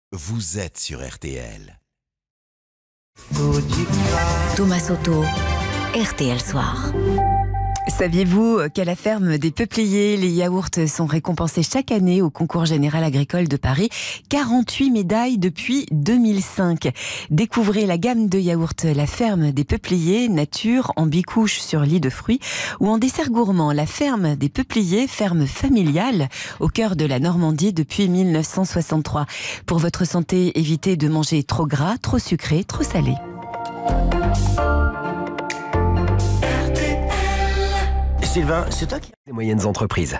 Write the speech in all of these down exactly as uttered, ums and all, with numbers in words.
Vous êtes sur R T L. Thomas Soto, R T L Soir. Saviez-vous qu'à la ferme des Peupliers, les yaourts sont récompensés chaque année au concours général agricole de Paris? quarante-huit médailles depuis deux mille cinq. Découvrez la gamme de yaourts La Ferme des Peupliers, nature en bicouche sur lit de fruits, ou en dessert gourmand, La Ferme des Peupliers, ferme familiale au cœur de la Normandie depuis mille neuf cent soixante-trois. Pour votre santé, évitez de manger trop gras, trop sucré, trop salé. Sylvain, c'est toi qui as les moyennes entreprises.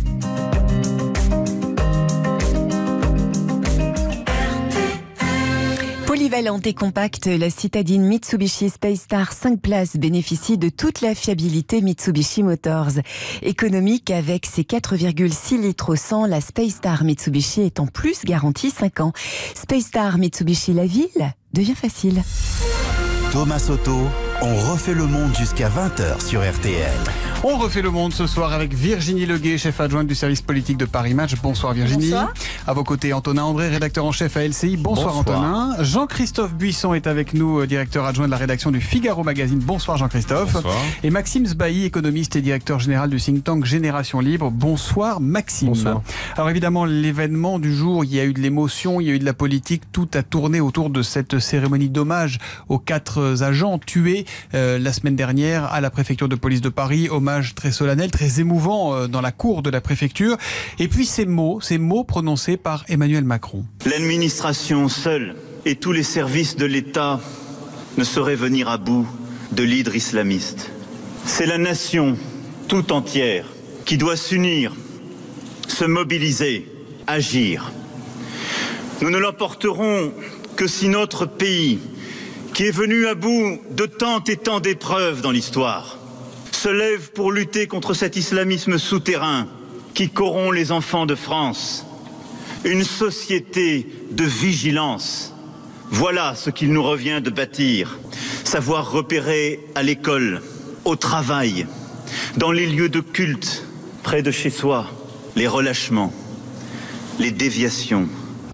Polyvalente et compacte, la citadine Mitsubishi Space Star cinq places bénéficie de toute la fiabilité Mitsubishi Motors. Économique avec ses quatre virgule six litres au cent, la Space Star Mitsubishi est en plus garantie cinq ans. Space Star Mitsubishi, la ville devient facile. Thomas Soto, on refait le monde jusqu'à vingt heures sur R T L. On refait le monde ce soir avec Virginie Leguet, chef adjointe du service politique de Paris Match. Bonsoir Virginie. Bonsoir. À vos côtés, Antonin André, rédacteur en chef à L C I. Bonsoir, Bonsoir. Antonin. Jean-Christophe Buisson est avec nous, directeur adjoint de la rédaction du Figaro Magazine. Bonsoir Jean-Christophe. Bonsoir. Et Maxime Sbailly, économiste et directeur général du think tank Génération Libre. Bonsoir Maxime. Bonsoir. Alors évidemment, l'événement du jour, il y a eu de l'émotion, il y a eu de la politique. Tout a tourné autour de cette cérémonie d'hommage aux quatre agents tués euh, la semaine dernière à la préfecture de police de Paris. Hommage très solennel, très émouvant dans la cour de la préfecture. Et puis ces mots, ces mots prononcés par Emmanuel Macron. L'administration seule et tous les services de l'État ne sauraient venir à bout de l'hydre islamiste. C'est la nation tout entière qui doit s'unir, se mobiliser, agir. Nous ne l'emporterons que si notre pays, qui est venu à bout de tant et tant d'épreuves dans l'histoire, se lève pour lutter contre cet islamisme souterrain qui corrompt les enfants de France. Une société de vigilance. Voilà ce qu'il nous revient de bâtir. Savoir repérer à l'école, au travail, dans les lieux de culte, près de chez soi, les relâchements, les déviations.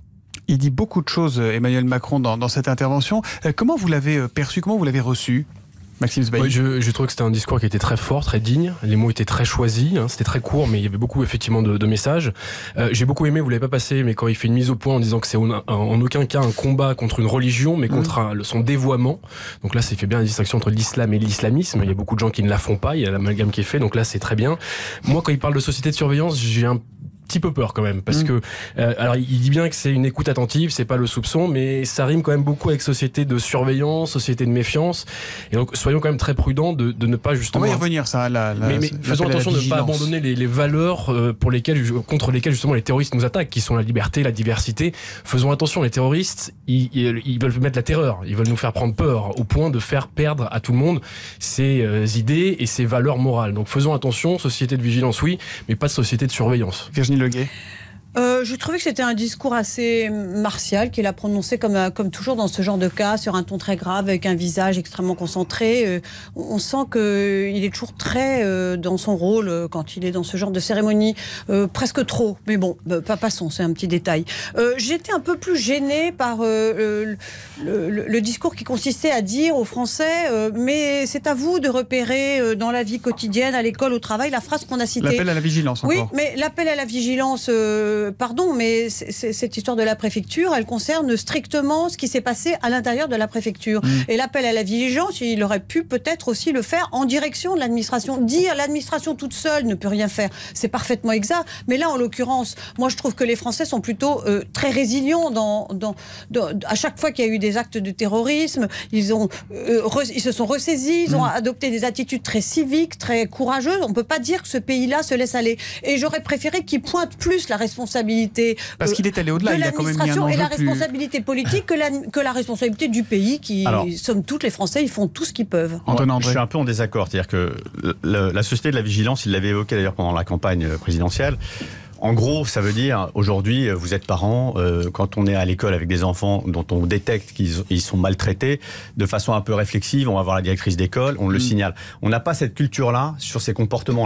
Il dit beaucoup de choses, Emmanuel Macron, dans, dans cette intervention. Comment vous l'avez perçu, comment vous l'avez reçu ? Maxime Sbailly. Oui, je, je trouve que c'était un discours qui était très fort, très digne. Les mots étaient très choisis. Hein, c'était très court, mais il y avait beaucoup effectivement de, de messages. Euh, j'ai beaucoup aimé, vous l'avez pas passé, mais quand il fait une mise au point en disant que c'est en, en aucun cas un combat contre une religion, mais contre mmh. un, son dévoiement. Donc là, c'est fait bien la distinction entre l'islam et l'islamisme. Il y a beaucoup de gens qui ne la font pas. Il y a l'amalgame qui est fait. Donc là, c'est très bien. Moi, quand il parle de société de surveillance, j'ai un petit peu peur quand même, parce mmh. que euh, alors il dit bien que c'est une écoute attentive, c'est pas le soupçon, mais ça rime quand même beaucoup avec société de surveillance, société de méfiance, et donc soyons quand même très prudents de, de ne pas justement. On va y revenir ça. La, la, mais, mais faisons attention de ne pas abandonner les, les valeurs euh, pour lesquelles, contre lesquelles justement les terroristes nous attaquent, qui sont la liberté, la diversité. Faisons attention, les terroristes, ils, ils, ils veulent mettre la terreur, ils veulent nous faire prendre peur, au point de faire perdre à tout le monde ses euh, idées et ses valeurs morales. Donc faisons attention, société de vigilance oui, mais pas de société de surveillance. Virginie Leguet. Euh, je trouvais que c'était un discours assez martial qu'il a prononcé comme, comme toujours dans ce genre de cas, sur un ton très grave, avec un visage extrêmement concentré. Euh, on sent qu'il est toujours très euh, dans son rôle euh, quand il est dans ce genre de cérémonie, euh, presque trop. Mais bon, bah, pas passons, c'est un petit détail. Euh, J'étais un peu plus gênée par euh, le, le, le discours qui consistait à dire aux Français euh, mais c'est à vous de repérer euh, dans la vie quotidienne, à l'école, au travail, la phrase qu'on a citée. L'appel à la vigilance encore. Oui, mais l'appel à la vigilance... Euh, Pardon, mais c est, c est, cette histoire de la préfecture, elle concerne strictement ce qui s'est passé à l'intérieur de la préfecture. Mmh. Et l'appel à la vigilance, il aurait pu peut-être aussi le faire en direction de l'administration. Dire l'administration toute seule ne peut rien faire, c'est parfaitement exact. Mais là, en l'occurrence, moi je trouve que les Français sont plutôt euh, très résilients dans, dans, dans, à chaque fois qu'il y a eu des actes de terrorisme, ils, ont, euh, re, ils se sont ressaisis, ils mmh. ont adopté des attitudes très civiques, très courageuses. On ne peut pas dire que ce pays-là se laisse aller. Et j'aurais préféré qu'ils pointent plus la responsabilité. Parce qu'il est allé au-delà, il a quand même mis un enjeu et la plus... responsabilité politique que la, que la responsabilité du pays qui, Alors, somme toute, les Français, ils font tout ce qu'ils peuvent. Moi, je suis un peu en désaccord, c'est-à-dire que le, la société de la vigilance, il l'avait évoqué d'ailleurs pendant la campagne présidentielle. En gros, ça veut dire, aujourd'hui, vous êtes parents, euh, quand on est à l'école avec des enfants dont on détecte qu'ils sont maltraités, de façon un peu réflexive, on va voir la directrice d'école, on mmh. le signale. On n'a pas cette culture-là sur ces comportements-là.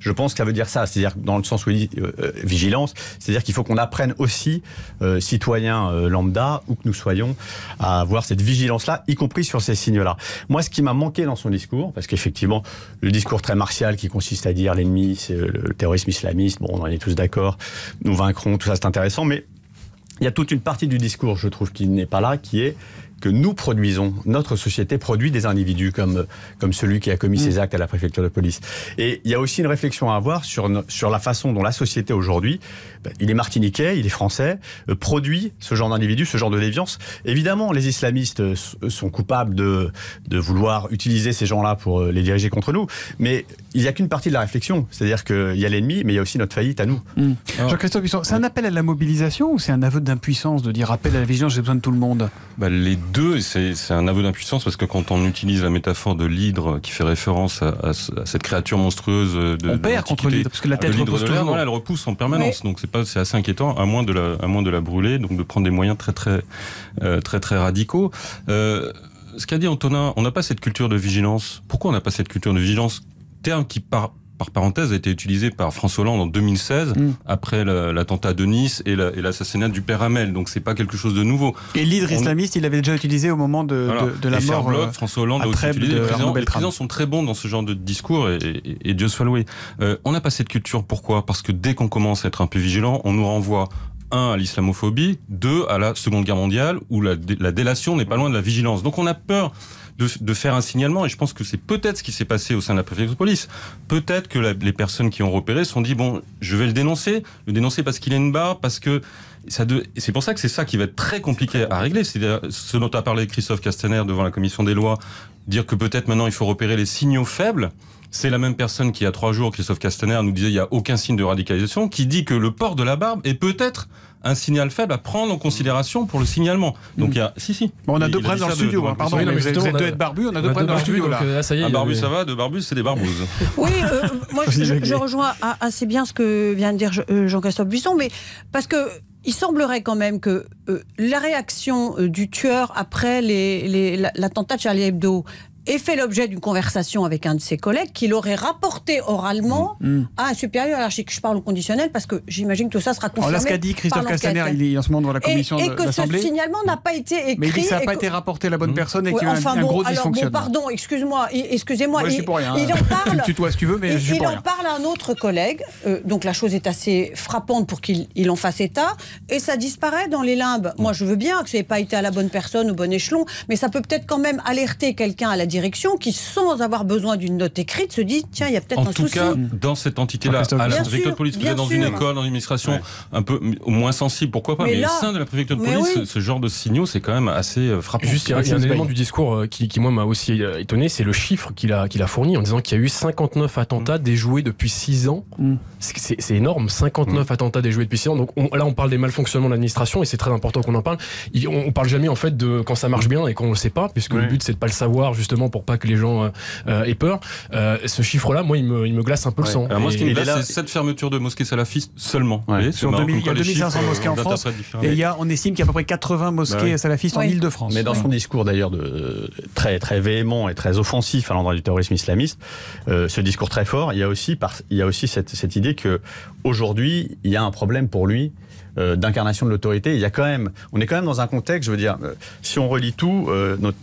je pense que ça veut dire ça, c'est-à-dire dans le sens où il dit euh, vigilance, c'est-à-dire qu'il faut qu'on apprenne aussi, euh, citoyens euh, lambda, où que nous soyons, à avoir cette vigilance-là, y compris sur ces signes-là. Moi, ce qui m'a manqué dans son discours, parce qu'effectivement, le discours très martial qui consiste à dire l'ennemi, c'est le terrorisme islamiste, bon, on en est tous d'accord, nous vaincrons, tout ça c'est intéressant, mais il y a toute une partie du discours, je trouve, qui n'est pas là, qui est que nous produisons, notre société produit des individus comme, comme celui qui a commis mmh. ces actes à la préfecture de police. Et il y a aussi une réflexion à avoir sur, sur la façon dont la société aujourd'hui, ben, il est martiniquais, il est français, euh, produit ce genre d'individus, ce genre de déviance. Évidemment, les islamistes euh, sont coupables de, de vouloir utiliser ces gens-là pour euh, les diriger contre nous, mais il n'y a qu'une partie de la réflexion, c'est-à-dire qu'il y a l'ennemi, mais il y a aussi notre faillite à nous. Mmh. Jean-Christophe Buisson, c'est un appel à la mobilisation ou c'est un aveu d'impuissance de dire appel à la vigilance, j'ai besoin de tout le monde? Bah, les deux, c'est, c'est un aveu d'impuissance parce que quand on utilise la métaphore de l'hydre qui fait référence à, à, à cette créature monstrueuse de on perd contre l'hydre parce que la tête repousse toujours. Voilà, elle repousse en permanence, oui. donc c'est pas, c'est assez inquiétant à moins de la, à moins de la brûler, donc de prendre des moyens très très euh, très très radicaux. Euh, ce qu'a dit Antonin, on n'a pas cette culture de vigilance. Pourquoi on n'a pas cette culture de vigilance? Terme qui par par parenthèse, a été utilisé par François Hollande en deux mille seize, mmh. après la, l'attentat de Nice et, la, et l'assassinat du père Hamel. Donc c'est pas quelque chose de nouveau. Et l'hydre On... islamiste, il l'avait déjà utilisé au moment de, voilà. de, de la et mort. Bloch, euh, François Hollande a aussi utilisé. Les présidents, les présidents sont très bons dans ce genre de discours et, et, et Dieu soit loué. Euh, on n'a pas cette culture. Pourquoi? Parce que dès qu'on commence à être un peu vigilant, on nous renvoie un, à l'islamophobie, deux, à la Seconde Guerre mondiale, où la, la délation n'est pas loin de la vigilance. Donc on a peur de, de faire un signalement, et je pense que c'est peut-être ce qui s'est passé au sein de la préfecture de police. Peut-être que la, les personnes qui ont repéré se sont dit, bon, je vais le dénoncer, le dénoncer parce qu'il a une barre, parce que ça de... c'est pour ça que c'est ça qui va être très compliqué à régler. C'est ce dont a parlé Christophe Castaner devant la commission des lois, dire que peut-être maintenant il faut repérer les signaux faibles. C'est la même personne qui, il y a trois jours, Christophe Castaner nous disait il n'y a aucun signe de radicalisation, qui dit que le port de la barbe est peut-être un signal faible à prendre en considération pour le signalement. Donc il y a... Si, si. Bon, on a il, deux il problèmes dans le studio, hein, pardon, oui, mais vous êtes deux être barbu, on a deux problèmes dans le studio, là. Euh, ça y est, un barbu, ça va, deux barbus, c'est des barbouzes. Oui, euh, moi, je, je, je rejoins assez bien ce que vient de dire Jean-Christophe Buisson, mais parce que il semblerait quand même que euh, la réaction euh, du tueur après les, les, l'attentat de Charlie Hebdo ait fait l'objet d'une conversation avec un de ses collègues qui l'aurait rapporté oralement mmh. à un supérieur hiérarchique. Je parle au conditionnel parce que j'imagine que tout ça sera confirmé. Alors là, ce qu'a dit Christophe Castaner, il est en ce moment devant la commission et, et de l'Assemblée. Et que ce signalement n'a pas été écrit. Mais il dit que ça n'a pas que... été rapporté à la bonne personne et ouais, qu'il y a enfin un, un bon, gros alors, dysfonctionnement. Bon, pardon, excuse-moi, excusez-moi. Moi, il, je suis pour rien. Il en parle. Tu me tutoies si tu veux, mais il, je suis pour il rien. en parle à un autre collègue. Euh, donc la chose est assez frappante pour qu'il il en fasse état. Et ça disparaît dans les limbes. Moi, je veux bien que ça n'ait pas été à la bonne personne, au bon échelon, mais ça peut peut-être quand même alerter quelqu'un à la direction qui, sans avoir besoin d'une note écrite, se dit tiens, il y a peut-être un souci. En tout cas, dans cette entité-là, à la préfecture de police, peut-être dans une école, dans une administration ouais. un peu au moins sensible, pourquoi pas, mais, mais là, au sein de la préfecture de police, oui. ce, ce genre de signaux, c'est quand même assez frappant. Juste, il y a, il y a un élément du discours qui, qui moi, m'a aussi étonné, c'est le chiffre qu'il a, qu'il a fourni en disant qu'il y a eu cinquante-neuf attentats mmh. déjoués depuis six ans. Mmh. C'est, c'est énorme, cinquante-neuf mmh. attentats déjoués depuis six ans. Donc on, là, on parle des malfonctionnements de l'administration et c'est très important qu'on en parle. Il, on, on parle jamais en fait de quand ça marche bien et qu'on le sait pas, puisque oui. le but c'est de pas le savoir justement pour pas que les gens euh, aient peur. Euh, ce chiffre-là, moi, il me, il me glace un peu ouais. le sang. Alors moi, ce qui me glace, là, c'est cette fermeture de mosquées salafistes seulement. Ouais. Voyez, sur deux mille, il y a deux mille cinq cents mosquées en France. Et il y a, on estime qu'il y a à peu près quatre-vingts mosquées bah ouais. salafistes oui. en Ile-de-France. Mais dans son discours d'ailleurs de, très, très véhément et très offensif à l'endroit du terrorisme islamiste, euh, ce discours très fort, il y a aussi, par, il y a aussi cette, cette idée qu'aujourd'hui, il y a un problème pour lui Euh, d'incarnation de l'autorité. Il y a quand même, on est quand même dans un contexte, je veux dire, euh, si on relit tout, euh, notre,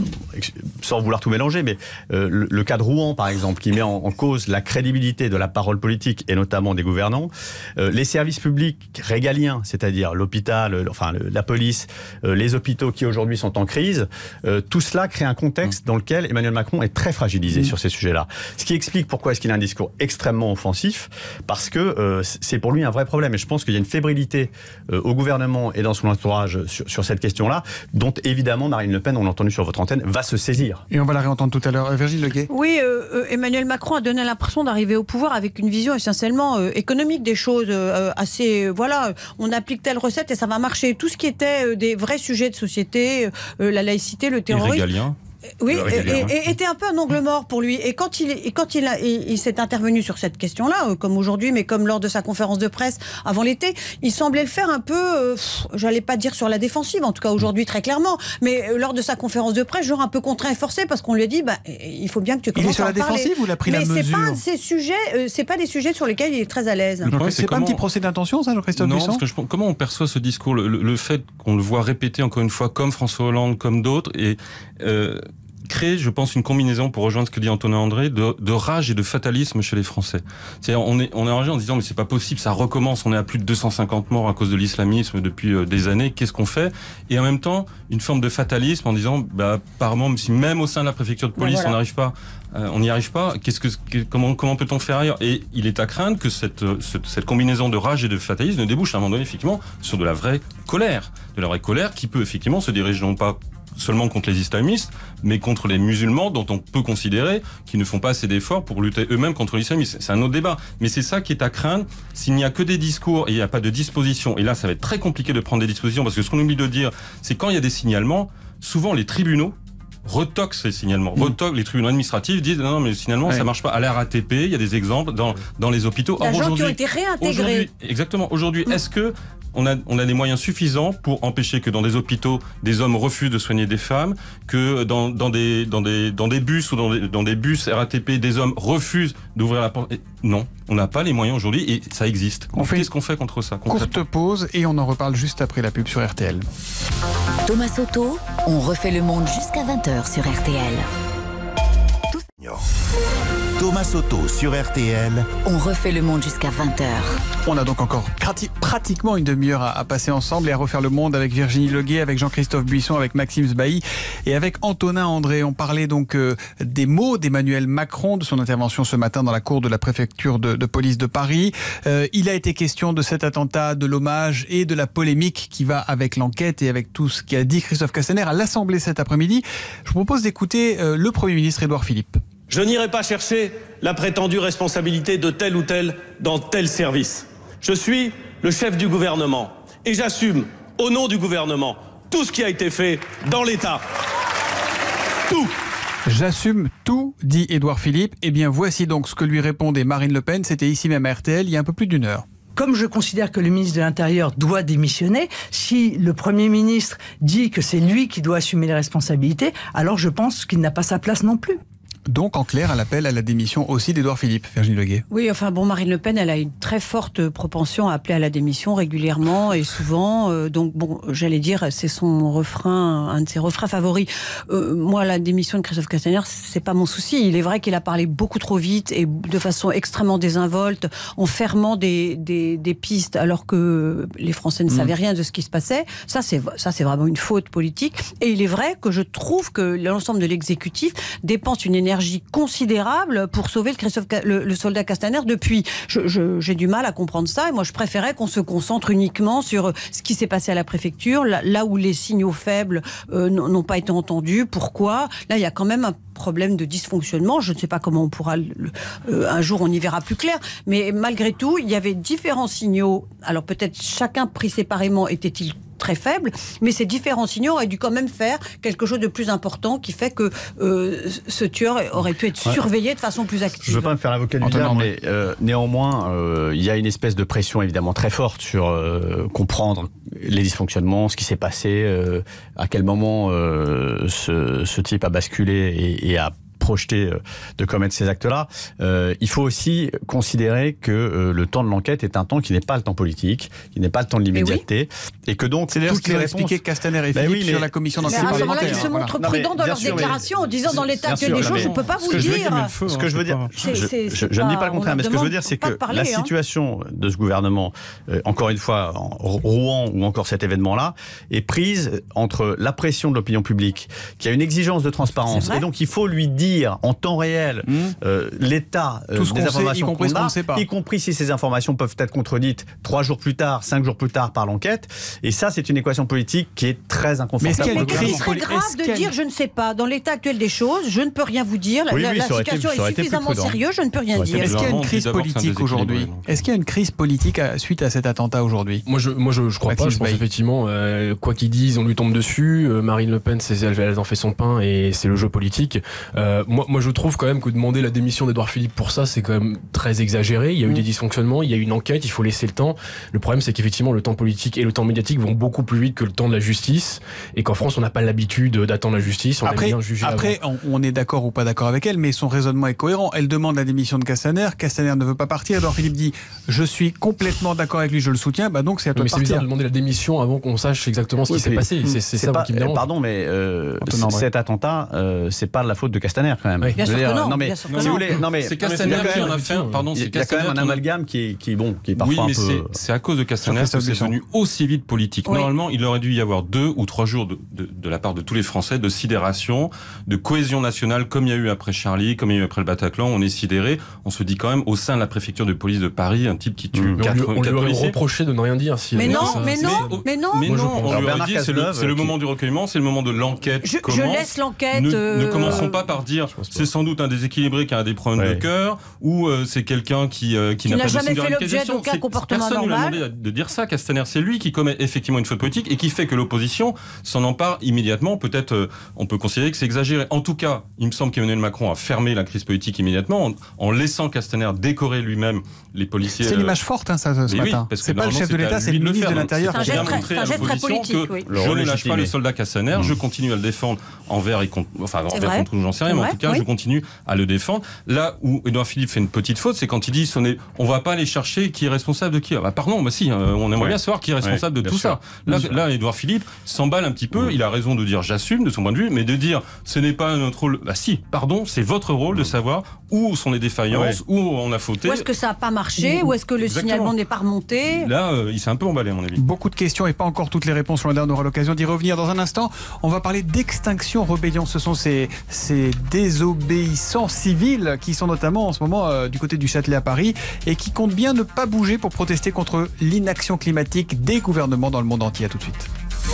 sans vouloir tout mélanger, mais euh, le, le cas de Rouen, par exemple, qui met en, en cause la crédibilité de la parole politique et notamment des gouvernants, euh, les services publics régaliens, c'est-à-dire l'hôpital, le, enfin le, la police, euh, les hôpitaux qui aujourd'hui sont en crise, euh, tout cela crée un contexte mmh. dans lequel Emmanuel Macron est très fragilisé mmh. sur ces sujets-là. Ce qui explique pourquoi est-ce qu'il a un discours extrêmement offensif, parce que euh, c'est pour lui un vrai problème. Et je pense qu'il y a une fébrilité Euh, au gouvernement et dans son entourage sur, sur cette question-là, dont évidemment Marine Le Pen, on l'a entendu sur votre antenne, va se saisir. Et on va la réentendre tout à l'heure. Virginie Leguet. Oui, euh, Emmanuel Macron a donné l'impression d'arriver au pouvoir avec une vision essentiellement euh, économique des choses, euh, assez, euh, voilà, on applique telle recette et ça va marcher. Tout ce qui était euh, des vrais sujets de société, euh, la laïcité, le terrorisme. Oui, et, et était un peu un angle mort pour lui. Et quand il, et quand il, a, il, il s'est intervenu sur cette question-là, comme aujourd'hui, mais comme lors de sa conférence de presse avant l'été, il semblait le faire un peu, euh, j'allais pas dire sur la défensive, en tout cas aujourd'hui très clairement, mais euh, lors de sa conférence de presse, genre un peu contraint et forcé, parce qu'on lui a dit, bah, il faut bien que tu commences à en parler. Il est sur la défensive ou il a pris mais la mesure? Mais c'est pas ces sujets, euh, c'est pas des sujets sur lesquels il est très à l'aise. C'est pas un petit procès d'intention, ça, Jean-Christophe Buisson? Non, parce que je, comment on perçoit ce discours, le, le fait qu'on le voit répéter encore une fois, comme François Hollande, comme d'autres, et euh, créer, je pense, une combinaison, pour rejoindre ce que dit Antonin André, de, de rage et de fatalisme chez les Français. C'est-à-dire, on est, on est enragé en disant, mais c'est pas possible, ça recommence, on est à plus de deux cent cinquante morts à cause de l'islamisme depuis euh, des années, qu'est-ce qu'on fait? Et en même temps, une forme de fatalisme en disant, bah, apparemment, si même au sein de la préfecture de police, voilà. on n'arrive pas, euh, on n'y arrive pas, qu'est-ce que, comment, comment peut-on faire ailleurs? Et il est à craindre que cette, cette, cette combinaison de rage et de fatalisme ne débouche à un moment donné, effectivement, sur de la vraie colère. De la vraie colère qui peut, effectivement, se diriger non pas seulement contre les islamistes, mais contre les musulmans dont on peut considérer qu'ils ne font pas assez d'efforts pour lutter eux-mêmes contre l'islamisme. C'est un autre débat. Mais c'est ça qui est à craindre. S'il n'y a que des discours et il n'y a pas de dispositions, et là ça va être très compliqué de prendre des dispositions, parce que ce qu'on oublie de dire, c'est quand il y a des signalements, souvent les tribunaux retoquent ces signalements. Mmh. Retoquent, les tribunaux administratifs disent non, non mais le signalement ouais. ça marche pas. À la R A T P, il y a des exemples dans, dans les hôpitaux. Il y a des gens qui ont été réintégrés. Exactement. Aujourd'hui, mmh. est-ce que On a, on a des moyens suffisants pour empêcher que dans des hôpitaux, des hommes refusent de soigner des femmes, que dans, dans, des, dans, des, dans des bus ou dans des, dans des bus R A T P, des hommes refusent d'ouvrir la porte. Et non, on n'a pas les moyens aujourd'hui et ça existe. On fait, qu'est-ce qu'on fait contre ça? Courte pause et on en reparle juste après la pub sur R T L. Thomas Soto, on refait le monde jusqu'à vingt heures sur R T L. Thomas Soto sur R T L. On refait le monde jusqu'à vingt heures. On a donc encore pratiquement une demi-heure à, à passer ensemble et à refaire le monde avec Virginie Leguet, avec Jean-Christophe Buisson, avec Maxime Sbailly et avec Antonin André. On parlait donc euh, des mots d'Emmanuel Macron, de son intervention ce matin dans la cour de la préfecture de, de police de Paris. Euh, il a été question de cet attentat, de l'hommage et de la polémique qui va avec l'enquête et avec tout ce qu'a dit Christophe Castaner à l'Assemblée cet après-midi. Je vous propose d'écouter euh, le Premier ministre Édouard Philippe. Je n'irai pas chercher la prétendue responsabilité de tel ou tel dans tel service. Je suis le chef du gouvernement et j'assume, au nom du gouvernement, tout ce qui a été fait dans l'État. Tout. J'assume tout, dit Édouard Philippe. Eh bien, voici donc ce que lui répondait Marine Le Pen. C'était ici même à R T L, il y a un peu plus d'une heure. Comme je considère que le ministre de l'Intérieur doit démissionner, si le Premier ministre dit que c'est lui qui doit assumer les responsabilités, alors je pense qu'il n'a pas sa place non plus. Donc, en clair, elle appelle à la démission aussi d'Édouard Philippe, Virginie Leguet. Oui, enfin bon, Marine Le Pen, elle a une très forte propension à appeler à la démission régulièrement et souvent. Euh, donc bon, j'allais dire, c'est son refrain, un de ses refrains favoris. Euh, moi, la démission de Christophe Castaner, c'est pas mon souci. Il est vrai qu'il a parlé beaucoup trop vite et de façon extrêmement désinvolte, en fermant des, des, des pistes alors que les Français ne mmh. savaient rien de ce qui se passait. Ça, c'est ça, c'est vraiment une faute politique. Et il est vrai que je trouve que l'ensemble de l'exécutif dépense une énergie considérable pour sauver le, Christophe, le, le soldat Castaner depuis. Je, je, j'ai du mal à comprendre ça et moi je préférais qu'on se concentre uniquement sur ce qui s'est passé à la préfecture, là, là où les signaux faibles euh, n'ont pas été entendus. Pourquoi? Là, il y a quand même un problème de dysfonctionnement. Je ne sais pas comment on pourra... Le, euh, un jour, on y verra plus clair. Mais malgré tout, il y avait différents signaux. Alors peut-être chacun pris séparément était-il très faible, mais ces différents signaux auraient dû quand même faire quelque chose de plus important qui fait que euh, ce tueur aurait pu être ouais. surveillé de façon plus active. Je ne veux pas me faire l'avocat du diable, mais euh, néanmoins, euh, il y a une espèce de pression évidemment très forte sur euh, comprendre les dysfonctionnements, ce qui s'est passé, euh, à quel moment euh, ce, ce type a basculé et, et a projeté de commettre ces actes-là. Euh, il faut aussi considérer que euh, le temps de l'enquête est un temps qui n'est pas le temps politique, qui n'est pas le temps de l'immédiateté, et, oui. et que donc c'est d'ailleurs toutes ce les réponses... expliqué Castaner et Philippe ben oui, sur la commission d'enquête parlementaire. Ils se montrent voilà. prudents dans leurs déclarations en disant dans l'état actuel des choses, je ne peux pas vous le dire. Ce que je veux dire, je ne dis pas le contraire, mais ce que je veux dire, c'est que la situation de ce gouvernement, encore une fois, en Rouen ou encore cet événement-là, est prise entre la pression de l'opinion publique, qui a une exigence de transparence, et donc il faut lui dire dire en temps réel mmh. euh, l'état euh, des informations qu'on a, sait pas. y compris si ces informations peuvent être contredites trois jours plus tard, cinq jours plus tard par l'enquête. Et ça, c'est une équation politique qui est très inconfortable. Mais ce serait grave de dire je ne sais pas. Dans l'état actuel des choses, je ne peux rien vous dire. La, oui, oui, la situation été, est suffisamment sérieuse, je ne peux rien dire. Est-ce qu'il y a une crise politique aujourd'hui ? Est-ce qu'il y a une crise politique suite à cet attentat aujourd'hui ? Moi, je, moi, je, je crois Maxime pas. Je pense Bay. effectivement, euh, quoi qu'ils disent, on lui tombe dessus. Euh, Marine Le Pen, c'est, elle, elle en fait son pain et c'est le jeu politique. Euh, moi, moi, je trouve quand même que demander la démission d'Édouard Philippe pour ça, c'est quand même très exagéré. Il y a mmh. eu des dysfonctionnements, il y a eu une enquête, il faut laisser le temps. Le problème, c'est qu'effectivement, le temps politique et le temps médiatique vont beaucoup plus vite que le temps de la justice, et qu'en France, on n'a pas l'habitude d'attendre la justice. On après, aime bien juger après on, on est d'accord ou pas d'accord avec elle, mais son raisonnement est cohérent. Elle demande la démission de Castaner. Castaner ne veut pas partir. Edouard Philippe dit je suis complètement d'accord avec lui, je le soutiens. Bah donc c'est à toi mais de partir. Mais c'est bizarre de demander la démission avant qu'on sache exactement ce oui, qui s'est passé. C'est, c'est, c'est ça pas, qui me dérange. Pardon, mais euh, cet attentat, euh, c'est pas de la faute de Castaner quand même. Oui. Bien sûr dire, que non. non mais bien sûr si non. vous voulez, non mais c'est Castaner qui en a fait. Pardon, il y a quand même un amalgame qui qui bon, qui est parfois un peu. C'est à cause de Castaner que c'est devenu aussi vite politique. Normalement, il aurait dû y avoir deux ou trois jours de, de, de la part de tous les Français de sidération, de cohésion nationale, comme il y a eu après Charlie, comme il y a eu après le Bataclan. On est sidéré. On se dit quand même au sein de la préfecture de police de Paris, un type qui tue mmh. quatre, on lui, quatre on policiers. lui reprochait de ne rien dire. Si mais, non, ça, mais, non, mais non, mais non, mais non. On lui aurait dit c'est le, c'est le moment du recueillement, c'est le moment de l'enquête. Je, je laisse l'enquête. Ne, euh... ne commençons pas par dire c'est sans doute un déséquilibré qui a des problèmes ouais. de cœur, ou euh, c'est quelqu'un qui, euh, qui, qui n'a pas jamais fait l'objet d'aucun comportement normal. Personne ne lui a demandé de dire ça, Castaner. C'est lui qui commet effectivement une faute politique et qui fait que l'opposition s'en empare immédiatement. Peut-être euh, on peut considérer que c'est exagéré. En tout cas, il me semble qu'Emmanuel Macron a fermé la crise politique immédiatement en, en laissant Castaner décorer lui-même les policiers. C'est l'image forte, hein, ça, ce matin. Oui, c'est pas le chef de l'État, c'est le ministre de l'Intérieur. C'est un geste très, un geste très politique. Oui. Je ne lâche pas le soldat Castaner. Mmh. Je continue à le défendre envers et contre, enfin envers contre nous, j'en sais rien, mais en tout cas, oui. je continue à le défendre. Là où Edouard Philippe fait une petite faute, c'est quand il dit on est, on va pas aller chercher qui est responsable de qui. Ah bah pardon, bah si, on aimerait ouais. bien savoir qui est responsable ouais, de tout sûr. ça. Là, là, Edouard Philippe s'emballe un petit peu. Mmh. Il a raison de dire j'assume de son point de vue, mais de dire ce n'est pas notre rôle. Bah si, pardon, c'est votre rôle mmh. de savoir où sont les défaillances, ouais. où on a fauté. Où est-ce que ça n'a pas marché, où est-ce que le Exactement. signalement n'est pas remonté. Là, euh, il s'est un peu emballé à mon avis. Beaucoup de questions et pas encore toutes les réponses. On aura l'occasion d'y revenir dans un instant. On va parler d'Extinction Rebellion. Ce sont ces, ces désobéissants civils qui sont notamment en ce moment euh, du côté du Châtelet à Paris et qui comptent bien ne pas bouger pour protester contre l'inaction climatique des gouvernements dans le monde entier. À tout de suite.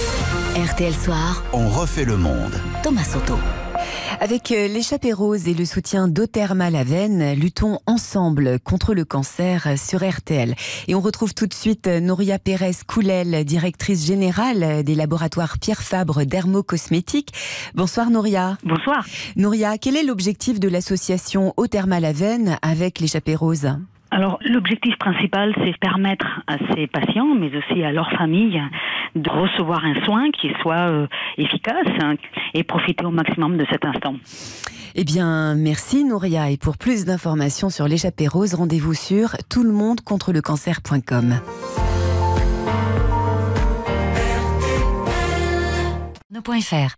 R T L Soir. On refait le monde. Thomas Soto. Avec l'échappée rose et le soutien d'Eau-Thermal Aven, luttons ensemble contre le cancer sur R T L. Et on retrouve tout de suite Nouria Pérez-Coulel, directrice générale des laboratoires Pierre Fabre Dermocosmétiques. Bonsoir Nouria. Bonsoir. Nouria, quel est l'objectif de l'association Eau-Thermal Aven avec l'échappée rose ? Alors, l'objectif principal, c'est permettre à ces patients, mais aussi à leurs familles, de recevoir un soin qui soit euh, efficace hein, et profiter au maximum de cet instant. Eh bien, merci Nouria. Et pour plus d'informations sur l'échappée rose, rendez-vous sur tout le monde contre le cancer point com. No.fr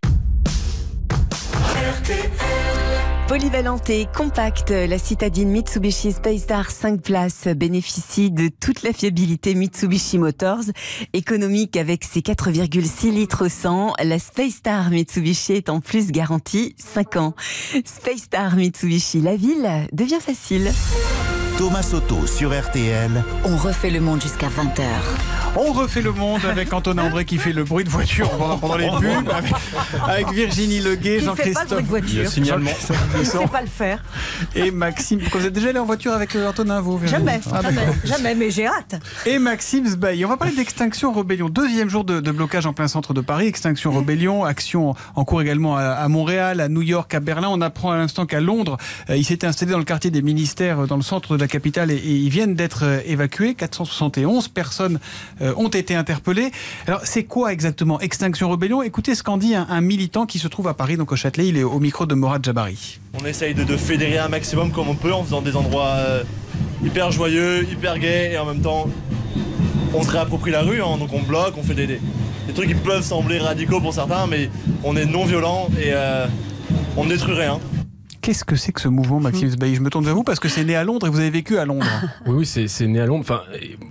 Polyvalente et compacte, la citadine Mitsubishi Space Star cinq places bénéficie de toute la fiabilité Mitsubishi Motors. Économique avec ses quatre virgule six litres au cent, la Space Star Mitsubishi est en plus garantie cinq ans. Space Star Mitsubishi, la ville devient facile. Thomas Soto sur R T L. On refait le monde jusqu'à vingt heures. On refait le monde avec Antonin André qui fait le bruit de voiture pendant, pendant les pubs, avec, avec Virginie Leguet, Jean-Christophe. Il signalement. Je ne sais pas le faire. Et Maxime. Vous êtes déjà allé en voiture avec euh, Antonin, vous Virginie? Jamais, ah, jamais, jamais, mais j'ai hâte. Et Maxime Sbaï. On va parler d'Extinction Rebellion. Deuxième jour de, de blocage en plein centre de Paris. Extinction Rebellion, action en cours également à, à Montréal, à New York, à Berlin. On apprend à l'instant qu'à Londres, euh, ils s'étaient installés dans le quartier des ministères, dans le centre de la capitale, et, et ils viennent d'être euh, évacués. quatre cent soixante et onze personnes euh, ont été interpellées. Alors, c'est quoi exactement Extinction Rebellion? Écoutez ce qu'en dit un, un militant qui se trouve à Paris, donc au Châtelet. Il est au micro de Morad Jabari. On essaye de, de fédérer un maximum comme on peut en faisant des endroits euh, hyper joyeux, hyper gays, et en même temps, on se réapproprie la rue, hein, donc on bloque, on fait des, des, des trucs qui peuvent sembler radicaux pour certains, mais on est non violent et euh, on ne détruit rien. Qu'est-ce que c'est que ce mouvement, Maxime Sbaï? Je me tourne vers vous parce que c'est né à Londres et vous avez vécu à Londres. Oui, oui, c'est, c'est né à Londres. Enfin,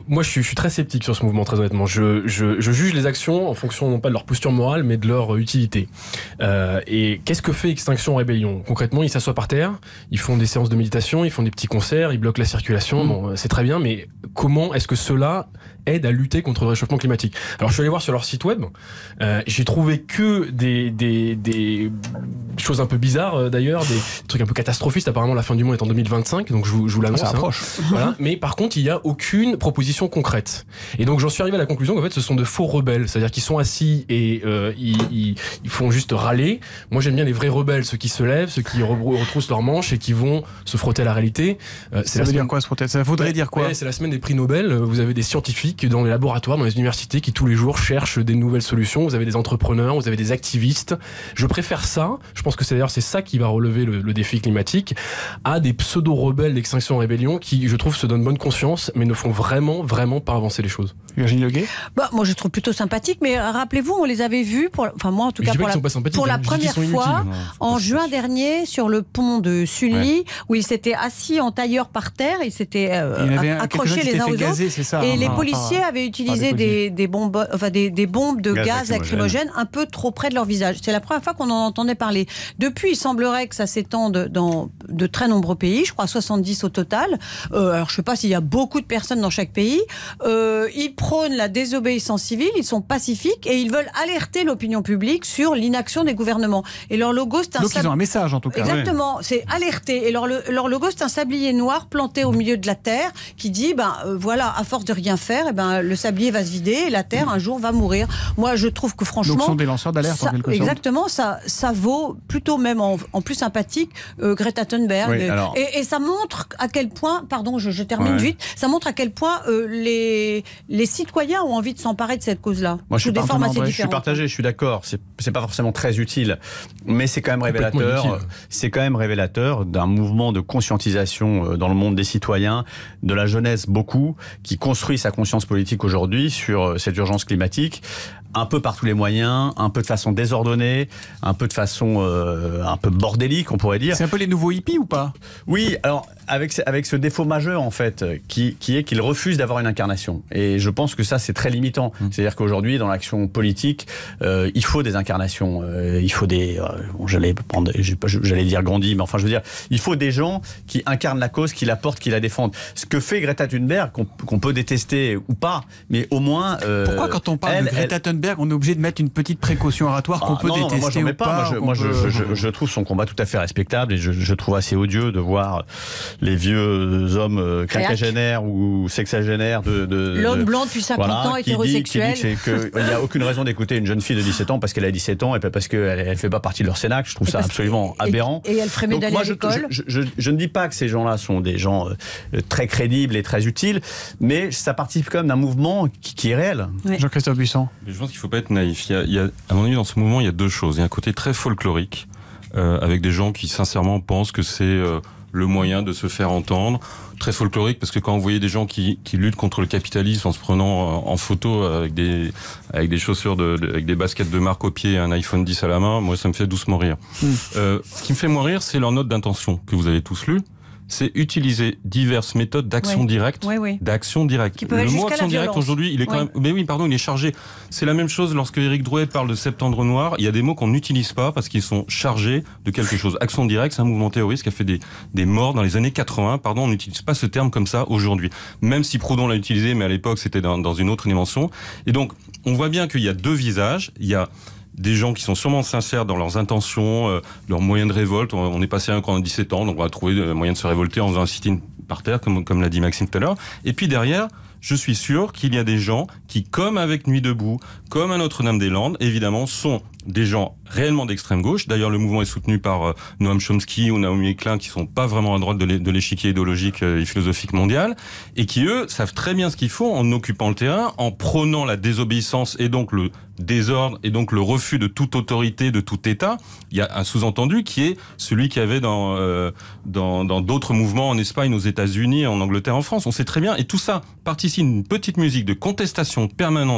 moi, je suis, je suis très sceptique sur ce mouvement, très honnêtement. Je, je, je juge les actions en fonction non pas de leur posture morale, mais de leur utilité. Euh, et qu'est-ce que fait Extinction Rébellion ? Concrètement, ils s'assoient par terre, ils font des séances de méditation, ils font des petits concerts, ils bloquent la circulation. Mmh. Bon, c'est très bien, mais comment est-ce que cela aide à lutter contre le réchauffement climatique ? Alors, je suis allé voir sur leur site web. Euh, j'ai trouvé que des, des, des choses un peu bizarres, euh, d'ailleurs, des trucs un peu catastrophistes. Apparemment, la fin du monde est en deux mille vingt-cinq, donc je vous, je vous l'annonce. Ça approche. Hein. Voilà. Mais par contre, il n'y a aucune proposition concrète. Et donc, j'en suis arrivé à la conclusion qu'en fait, ce sont de faux rebelles. C'est-à-dire qu'ils sont assis et euh, ils, ils, ils font juste râler. Moi, j'aime bien les vrais rebelles, ceux qui se lèvent, ceux qui re- retroussent leurs manches et qui vont se frotter à la réalité. Euh, c'est ça veut semaine... dire quoi, se frotter ? Ça voudrait ouais, dire quoi ? Ouais, c'est la semaine des prix Nobel. Vous avez des scientifiques dans les laboratoires, dans les universités, qui tous les jours cherchent des nouvelles solutions. Vous avez des entrepreneurs, vous avez des activistes. Je préfère ça. Je pense que c'est d'ailleurs c'est ça qui va relever le, le défi climatique, à des pseudo-rebelles d'Extinction Rébellion qui, je trouve, se donnent bonne conscience, mais ne font vraiment, vraiment pas avancer les choses. Virginie Leguet ? Bah, moi, je trouve plutôt sympathique, mais rappelez-vous, on les avait vus, pour, enfin moi en tout cas, pour la, pour la première fois, non, en juin dernier, sur le pont de Sully, ouais. où ils s'étaient assis en tailleur par terre, ils s'étaient euh, accrochés les uns aux gazé, autres, ça, et hein, les hein, policiers hein, avaient utilisé des, des, bombes, enfin, des, des bombes de gaz, gaz lacrymogène un peu trop près de leur visage. C'est la première fois qu'on en entendait parler. Depuis, il semblerait que ça s'étende dans de très nombreux pays, je crois soixante-dix au total. Euh, alors, je ne sais pas s'il y a beaucoup de personnes dans chaque pays. Euh, ils prônent la désobéissance civile, ils sont pacifiques et ils veulent alerter l'opinion publique sur l'inaction des gouvernements. Et leur logo, c'est un... Donc, sab... ils ont un message, en tout cas. Exactement, ouais. C'est alerter. Et leur, leur logo, c'est un sablier noir planté au milieu de la terre qui dit, ben euh, voilà, à force de rien faire, eh ben, le sablier va se vider et la terre, un jour, va mourir. Moi, je trouve que franchement... Donc, ce sont des lanceurs d'alerte, ça, en quelque sorte. Exactement, ça, ça vaut plutôt même en, en plus sympathique euh, Greta Thunberg. Oui, alors... et, et ça montre à quel point, pardon, je, je termine ouais. vite, ça montre à quel point euh, les, les citoyens ont envie de s'emparer de cette cause-là. Moi, je suis, des formes assez je suis partagé, je suis d'accord. C'est, c'est pas forcément très utile, mais c'est quand même révélateur. C'est quand même révélateur d'un mouvement de conscientisation dans le monde des citoyens, de la jeunesse beaucoup, qui construit sa conscience politique aujourd'hui sur cette urgence climatique. Un peu par tous les moyens, un peu de façon désordonnée, un peu de façon euh, un peu bordélique, on pourrait dire. C'est un peu les nouveaux hippies ou pas ? Oui, alors avec, avec ce défaut majeur en fait, qui, qui est qu'ils refusent d'avoir une incarnation. Et je pense que ça c'est très limitant. Mmh. C'est-à-dire qu'aujourd'hui dans l'action politique, euh, il faut des incarnations, euh, il faut des, euh, bon, j'allais prendre, j'allais dire Gandhi, mais enfin je veux dire, il faut des gens qui incarnent la cause, qui la portent, qui la défendent. Ce que fait Greta Thunberg, qu'on, qu'on peut détester ou pas, mais au moins. Euh, Pourquoi quand on parle elle, de Greta Thunberg, on est obligé de mettre une petite précaution oratoire qu'on ah, peut non, non, détester moi, j'en mets ou pas. pas. Moi, je, moi peut... je, je, je trouve son combat tout à fait respectable et je, je trouve assez odieux de voir les vieux hommes quinquagénaires ou sexagénaires de... de L'homme de, blanc depuis cinquante voilà, ans, hétérosexuel. Qui dit, qui dit qu'il n'y a aucune raison d'écouter une jeune fille de dix-sept ans parce qu'elle a dix-sept ans et parce qu'elle ne fait pas partie de leur Cénacle. Je trouve et ça absolument et, aberrant. Et, et elle frémait d'aller à l'école. Je, je, je, je ne dis pas que ces gens-là sont des gens euh, très crédibles et très utiles, mais ça participe quand même d'un mouvement qui, qui est réel. Oui. Jean-Christophe Buisson. Je pense qu'il ne faut pas être naïf. Il y a, il y a, à mon avis, dans ce mouvement, il y a deux choses. Il y a un côté très folklorique, euh, avec des gens qui, sincèrement, pensent que c'est euh, le moyen de se faire entendre. Très folklorique, parce que quand vous voyez des gens qui, qui luttent contre le capitalisme en se prenant en photo avec des, avec des chaussures, de, de, avec des baskets de marque au pied et un iPhone dix à la main, moi, ça me fait doucement rire. Mmh. Euh, ce qui me fait moins rire, c'est leur note d'intention, que vous avez tous lu. C'est utiliser diverses méthodes d'action ouais. directe, ouais, ouais. d'action directe. Le mot action directe aujourd'hui, il est quand ouais. même, mais oui, pardon, il est chargé. C'est la même chose lorsque Éric Drouet parle de Septembre Noir. Il y a des mots qu'on n'utilise pas parce qu'ils sont chargés de quelque chose. Action directe, c'est un mouvement terroriste qui a fait des, des morts dans les années quatre-vingts. Pardon, on n'utilise pas ce terme comme ça aujourd'hui. Même si Proudhon l'a utilisé, mais à l'époque c'était dans, dans une autre dimension. Et donc, on voit bien qu'il y a deux visages. Il y a des gens qui sont sûrement sincères dans leurs intentions, euh, leurs moyens de révolte. On, on est passé un quand on a dix-sept ans, donc on va trouver le moyen de se révolter en faisant un sit-in par terre, comme, comme l'a dit Maxime tout à l'heure. Et puis derrière, je suis sûr qu'il y a des gens qui, comme avec Nuit debout, comme à Notre-Dame-des-Landes, évidemment, sont des gens réellement d'extrême gauche. D'ailleurs, le mouvement est soutenu par euh, Noam Chomsky ou Naomi Klein, qui sont pas vraiment à droite de, l'é- de l'échiquier idéologique euh, et philosophique mondial, et qui, eux, savent très bien ce qu'ils font en occupant le terrain, en prônant la désobéissance et donc le désordre et donc le refus de toute autorité, de tout État. Il y a un sous-entendu qui est celui qu'il y avait dans, euh, dans, dans d'autres mouvements en Espagne, aux États-Unis, en Angleterre, en France. On sait très bien. Et tout ça participe d'une petite musique de contestation permanente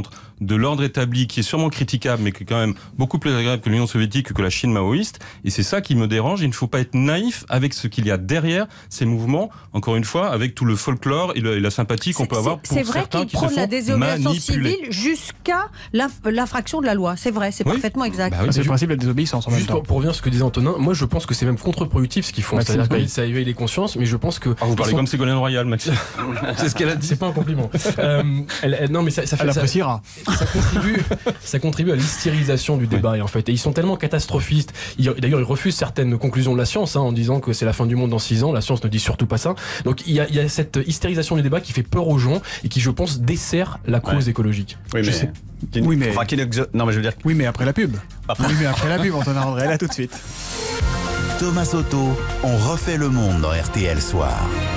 de l'ordre établi qui est sûrement critiquable, mais qui est quand même beaucoup plus agréable que l'Union soviétique, que la Chine maoïste. Et c'est ça qui me dérange. Il ne faut pas être naïf avec ce qu'il y a derrière ces mouvements, encore une fois, avec tout le folklore et, le, et la sympathie qu'on peut avoir pour c'est vrai certains qui se prône la font désobéissance civile manipuler. jusqu'à l'inf- l'infraction de la loi. C'est vrai, c'est Oui. parfaitement exact. Bah oui, c'est le principe de la désobéissance en même Juste temps. pour, pour revenir à ce que disait Antonin, moi je pense que c'est même contre-productif ce qu'ils font. Maxime, C'est-à-dire oui. que ça éveille les consciences, mais je pense que. Ah, vous parlez sont... comme Ségolène Royal, Maxime. C'est ce qu'elle a dit. C'est pas un compliment. euh, elle, elle, non, mais ça, ça fait. Elle ça, appréciera. ça contribue, ça contribue à l'hystérisation du débat. Et en fait, et ils sont tellement catastrophistes. Ils, d'ailleurs, ils refusent certaines conclusions de la science hein, en disant que c'est la fin du monde dans six ans. La science ne dit surtout pas ça. Donc il y a, il y a cette hystérisation du débat qui fait peur aux gens et qui, je pense, dessert la cause Ouais. écologique. Oui, Je mais... sais. Oui, mais- Enfin, qu'il exo- non, mais je veux dire... Oui, mais après la pub. Après- Oui, mais après la pub, Antonin André, là tout de suite. Thomas Soto, on refait le monde dans R T L Soir.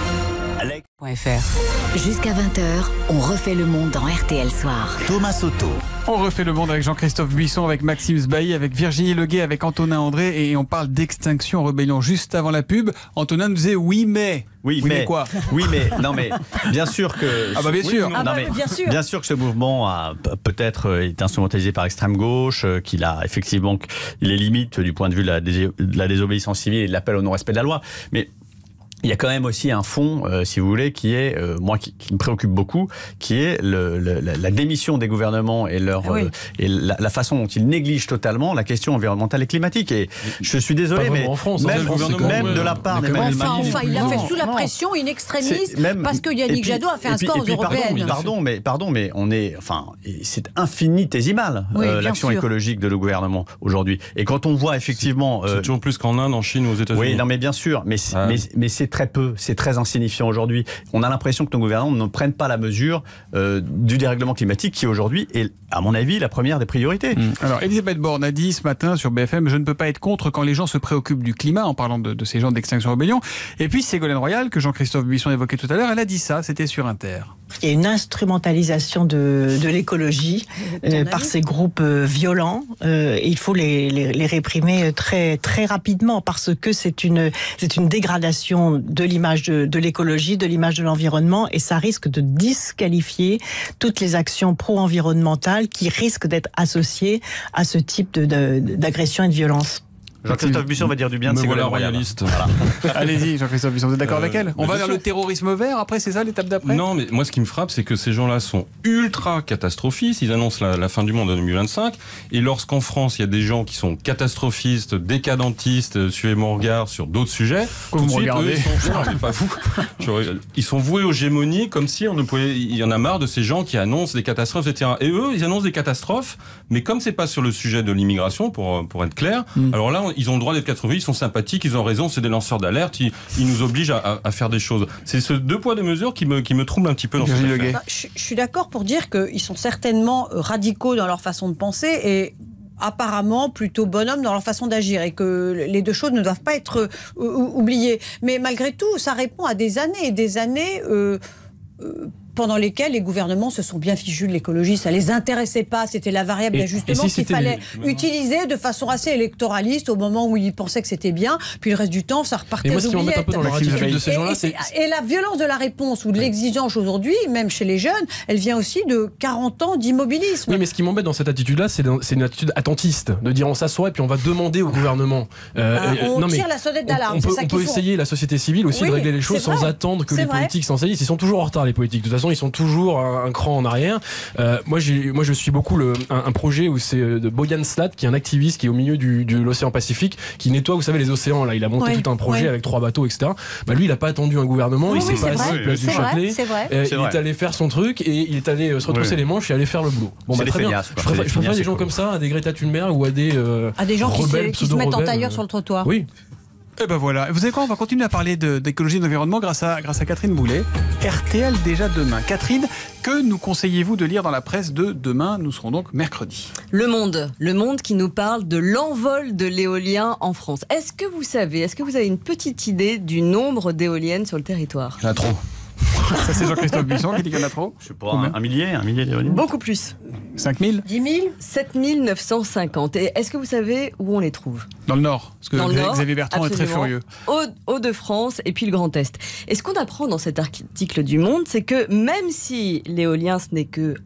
Jusqu'à vingt heures, on refait le monde dans R T L Soir. Thomas Soto. On refait le monde avec Jean-Christophe Buisson, avec Maxime Sbailly, avec Virginie Leguet, avec Antonin André, et on parle d'Extinction Rebellion juste avant la pub. Antonin nous disait oui, mais. Oui, mais, quoi Oui, mais non, mais bien sûr que. Ah bah bien sûr. Oui, Ah non, bah, mais bien sûr. Bien sûr que ce mouvement a p- peut-être euh, été instrumentalisé par l'extrême gauche, euh, qu'il a effectivement il est limite du point de vue de la, dés- de la désobéissance civile et de l'appel au non-respect de la loi. Mais il y a quand même aussi un fond, euh, si vous voulez, qui est, euh, moi, qui, qui me préoccupe beaucoup, qui est le, le, la, la démission des gouvernements et, leur, Ah oui. euh, et la, la façon dont ils négligent totalement la question environnementale et climatique. Et je suis désolé, Pas mais vraiment en France, hein. même, Le gouvernement, même ouais. de la part Mais d'Emmanuel Enfin, Macron. enfin, il l'a Non, fait sous la non. pression in extremis C'est même- parce que et Yannick puis- Jadot a fait et un puis- score et aux puis, pardon, européennes. Pardon, mais pardon, mais on est, enfin, c'est infinitésimal Oui, euh, bien l'action sûr. écologique de le gouvernement aujourd'hui. Et quand on voit effectivement, C'est euh, toujours plus qu'en Inde, en Chine ou aux États-Unis. oui, non, mais bien sûr, mais c'est, Ouais. mais, mais c'est très peu, c'est très insignifiant aujourd'hui. On a l'impression que nos gouvernements ne prennent pas la mesure euh, du dérèglement climatique qui aujourd'hui est, à mon avis, la première des priorités. Mmh. Alors, Elisabeth Borne a dit ce matin sur B F M, je ne peux pas être contre quand les gens se préoccupent du climat, en parlant de, de ces gens d'Extinction Rebellion. Et puis Ségolène Royal, que Jean-Christophe Buisson évoquait tout à l'heure, elle a dit ça, c'était sur Inter. Il y a une instrumentalisation de, de l'écologie euh, par ces groupes euh, violents. Euh, il faut les, les, les réprimer très, très rapidement parce que c'est une, c'est une dégradation de l'image de, de l'écologie, de l'image de l'environnement et ça risque de disqualifier toutes les actions pro-environnementales qui risquent d'être associées à ce type de, de, d'agression et de violence. Jean-Christophe Buisson va dire du bien de Me Ségolène voilà Royal. royaliste. Voilà. Allez-y, Jean-Christophe Buisson, vous êtes d'accord Euh, avec elle? On mais va bien vers sûr. le terrorisme vert, après, c'est ça l'étape d'après? Non, mais moi, ce qui me frappe, c'est que ces gens-là sont ultra catastrophistes. Ils annoncent la, la fin du monde en deux mille vingt-cinq. Et lorsqu'en France, il y a des gens qui sont catastrophistes, décadentistes, suivez mon regard sur d'autres sujets, Pourquoi tout vous de me suite, eux, regardez ils sont, non, mais pas vous. Je- Ils sont voués aux gémonies, comme si on ne pouvait. Il y en a marre de ces gens qui annoncent des catastrophes, et cetera. Et eux, ils annoncent des catastrophes, mais comme c'est pas sur le sujet de l'immigration, pour pour être clair, Mm. alors là, ils ont le droit d'être catastrophistes. Ils sont sympathiques, ils ont raison. C'est des lanceurs d'alerte. Ils, ils nous obligent à, à, à faire des choses. C'est ce deux poids deux mesures qui me qui me trouble un petit peu dans cette Virginie affaire. Leguet. Bah, je, je suis d'accord pour dire qu'ils sont certainement euh, radicaux dans leur façon de penser et apparemment plutôt bonhommes dans leur façon d'agir et que les deux choses ne doivent pas être euh, oubliées. Mais malgré tout, ça répond à des années et des années euh, euh, pendant lesquelles les gouvernements se sont bien fichus de l'écologie. Ça les intéressait pas. C'était la variable Et- d'ajustement et si qu'il c'était fallait les- utiliser de façon assez électoraliste au moment où ils pensaient que c'était bien. Puis le reste du temps, ça repartait Et moi, aux ce qui m'embête un peu dans leur Maxime attitude de Sbailly. ces et, gens-là, et c'est. c'est- et la violence de la réponse ou de l'exigence aujourd'hui, même chez les jeunes, elle vient aussi de quarante ans d'immobilisme. Oui, mais ce qui m'embête dans cette attitude-là, c'est dans- c'est une attitude attentiste, de dire on s'assoit et puis on va demander au gouvernement. Euh, Ah, euh, on non, mais tire la sonnette on- d'alarme, On c'est peut, ça on qu'il peut faut. essayer, la société civile aussi, Oui, de régler les choses c'est sans vrai. attendre que C'est les vrai. politiques s'en saisissent. Ils sont toujours en retard, les politiques. De toute façon, ils sont toujours un, un cran en arrière. Euh, moi, j'ai, moi, je suis beaucoup le, un, un projet où c'est euh, de Boyan Slat, qui est un activiste qui est au milieu du, de l'océan Pacifique, qui nettoie, vous savez, les océans. Là, il a monté Oui, tout un projet oui. avec trois bateaux, et cetera. Bah, lui, il n'a pas attendu un gouvernement. Oui, il oui, s'est pas c'est assis vrai, place du c'est vrai, Châtelet. c'est vrai. Euh, C'est il vrai. est allé faire son truc et il est allé euh, se retrousser Oui. les manches et aller faire le boulot. Bon, C'est bah, des très bien. feignasses, quoi. Je préfère, C'est je des préfère des feignasses, gens quoi. comme ça à des Greta Thunberg ou à des euh, À des gens qui se, rebelles, qui se mettent en pseudo-rebelles. tailleur sur le trottoir. Oui. Eh ben voilà. Vous savez quoi? On va continuer à parler de- d'écologie et d'environnement grâce à, grâce à Catherine Boulet. R T L déjà demain. Catherine, que nous conseillez-vous de lire dans la presse de demain? Nous serons donc mercredi. Le Monde, le Monde qui nous parle de l'envol de l'éolien en France. Est-ce que vous savez, est-ce que vous avez une petite idée du nombre d'éoliennes sur le territoire? Il y en a trop. Ça, c'est Jean-Christophe Buisson qui dit qu'il y en a trop. Je sais pas, un, un millier, un millier d'éoliennes. Beaucoup plus. cinq mille? dix mille? sept mille neuf cent cinquante. Et est-ce que vous savez où on les trouve? Dans le Nord. Parce que Dans le Xavier Nord, Xavier Bertrand est très absolument. furieux. Au- Hauts-de-France et puis le Grand Est. Et ce qu'on apprend dans cet article du Monde, c'est que même si l'éolien, ce n'est que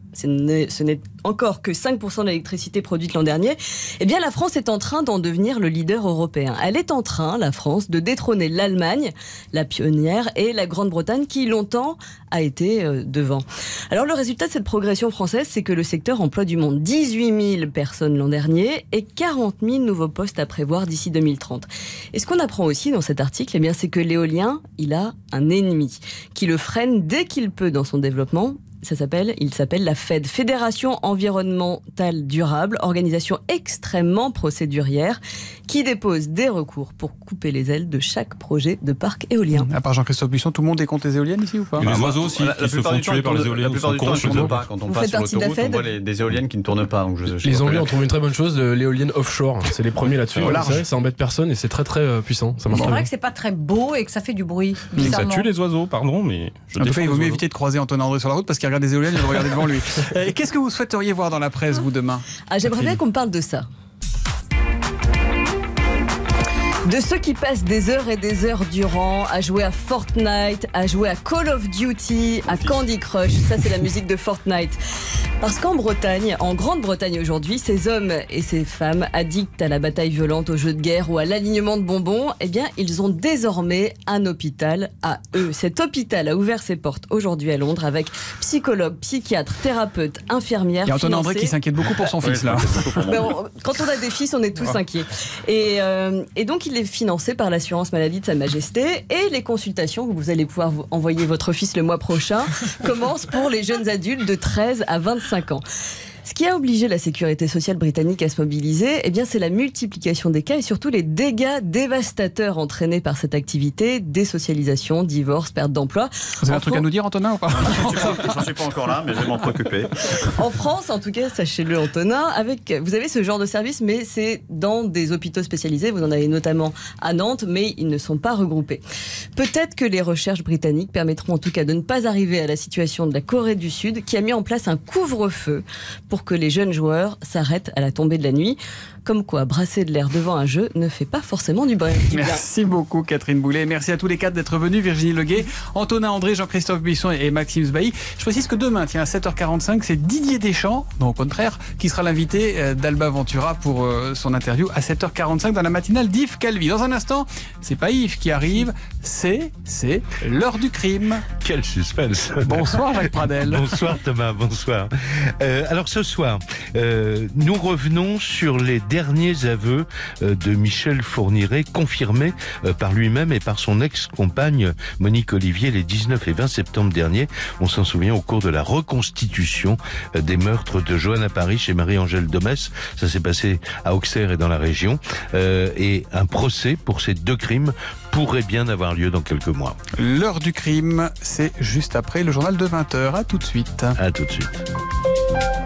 ce n'est, ce n'est encore que cinq pour cent de l'électricité produite l'an dernier, eh bien la France est en train d'en devenir le leader européen. Elle est en train, la France, de détrôner l'Allemagne, la pionnière, et la Grande-Bretagne qui longtemps a été euh, devant. Alors le résultat de cette progression française, c'est que le secteur emploie du monde, dix-huit mille personnes l'an dernier et quarante mille nouveaux postes à prévoir d'ici deux mille trente. Et ce qu'on apprend aussi dans cet article, eh bien, c'est que l'éolien, il a un ennemi qui le freine dès qu'il peut dans son développement. Ça s'appelle, il s'appelle la F E D, Fédération environnementale durable, organisation extrêmement procédurière qui dépose des recours pour couper les ailes de chaque projet de parc éolien. À part Jean-Christophe Buisson, tout le monde est contre les éoliennes ici ou pas? Et les oiseaux aussi, la, qui la se font tuer par les éoliennes. La plupart du temps, ils ne tournent pas. Quand on Vous passe faites sur partie de la l'autoroute, F E D? on voit les, des éoliennes qui ne tournent pas. Donc je, je les Anglais ont trouvé une très bonne chose, l'éolienne offshore. C'est les premiers là-dessus. Au large. Ça embête personne et c'est très très euh, puissant. Ça marche C'est très vrai bien. que c'est pas très beau et que ça fait du bruit. Et ça tue les oiseaux, pardon, mais je En tout cas, il vaut mieux défends les éviter de croiser Antonin André sur la route parce qu'il regarde des éoliennes et il regarde devant lui. Et qu'est-ce que vous souhaiteriez voir dans la presse, vous, demain? Ah, j'aimerais bien qu'on me parle de ça. De ceux qui passent des heures et des heures durant à jouer à Fortnite, à jouer à Call of Duty, à Candy Crush. Ça, c'est la musique de Fortnite. Parce qu'en Bretagne, en Grande-Bretagne aujourd'hui, ces hommes et ces femmes addicts à la bataille violente, aux jeux de guerre ou à l'alignement de bonbons, eh bien, ils ont désormais un hôpital à eux. Cet hôpital a ouvert ses portes aujourd'hui à Londres avec psychologues, psychiatres, thérapeutes, infirmières. Il y a Antonin André financés. qui s'inquiète beaucoup pour son fils, là. Ben, on- quand on a des fils, on est tous inquiets. Et, euh, et donc, il est financé par l'assurance maladie de Sa Majesté. Et les consultations, vous allez pouvoir vous envoyer votre fils le mois prochain, commencent pour les jeunes adultes de treize à vingt-cinq ans. Ce qui a obligé la sécurité sociale britannique à se mobiliser, eh bien, c'est la multiplication des cas et surtout les dégâts dévastateurs entraînés par cette activité, désocialisation, divorce, perte d'emploi. Vous avez En un truc à Fran- nous dire, Antonin, ou pas? J'en suis pas encore là, mais je vais m'en préoccuper. En France, en tout cas, sachez-le, Antonin, avec, vous avez ce genre de service, mais c'est dans des hôpitaux spécialisés. Vous en avez notamment à Nantes, mais ils ne sont pas regroupés. Peut-être que les recherches britanniques permettront en tout cas de ne pas arriver à la situation de la Corée du Sud, qui a mis en place un couvre-feu pour que les jeunes joueurs s'arrêtent à la tombée de la nuit. Comme quoi, brasser de l'air devant un jeu ne fait pas forcément du bien. Merci beaucoup Catherine Boulet. Merci à tous les quatre d'être venus. Virginie Leguet, Antonin André, Jean-Christophe Buisson et Maxime Sbailly. Je précise que demain, tiens, à sept heures quarante-cinq, c'est Didier Deschamps, non au contraire, qui sera l'invité d'Alba Ventura pour euh, son interview à sept heures quarante-cinq dans la matinale d'Yves Calvi. Dans un instant, c'est pas Yves qui arrive, c'est c'est l'heure du crime. Quel suspense. Bonsoir Jacques Pradel. Bonsoir Thomas, bonsoir. Euh, alors ce soir, euh, nous revenons sur les derniers aveux euh, de Michel Fourniret, confirmés euh, par lui-même et par son ex-compagne Monique Olivier les dix-neuf et vingt septembre dernier. On s'en souvient au cours de la reconstitution euh, des meurtres de Johanna Paris et Marie-Angèle Domès. Ça s'est passé à Auxerre et dans la région. Euh, et un procès pour ces deux crimes pourrait bien avoir lieu dans quelques mois. L'heure du crime, c'est juste après le journal de vingt heures. À tout de suite. À tout de suite.